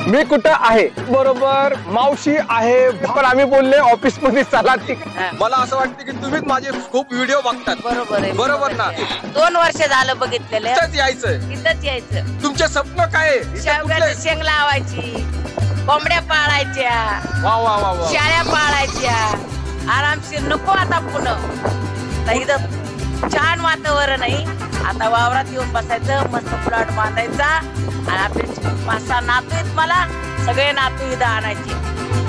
मी कुठं आहे बरोबर मावशी आहे पण आम्ही बोलले ऑफिस मध्ये चला ठीक. मला असं वाटतं की तुम्हीच माझे खूप व्हिडिओ बघतात. बरोबर आहे, बरोबर ना. 2 वर्ष झालं बघितलेलं. इथंच यायचं, इथंच यायचं. तुमचे स्वप्न काय आहे? शेवग्याची शेंग लावायची, कोंबड्या पाळायच्या, वा वा वा वा. शाळ्या पाळायच्या, आरामशीर. नको आता पुन्हा इथं छान वातावरण आहे. आता वावरात येऊन बसायचं, मस्त प्लॉट बांधायचा आणि आपले 5-6 नातू आहेत मला, सगळे नातू इथं आणायचे.